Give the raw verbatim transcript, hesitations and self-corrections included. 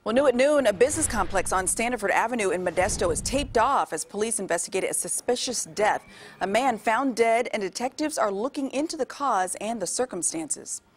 Well, new at noon, a business complex on Standiford Avenue in Modesto is taped off as police investigate a suspicious death. A man found dead, and detectives are looking into the cause and the circumstances.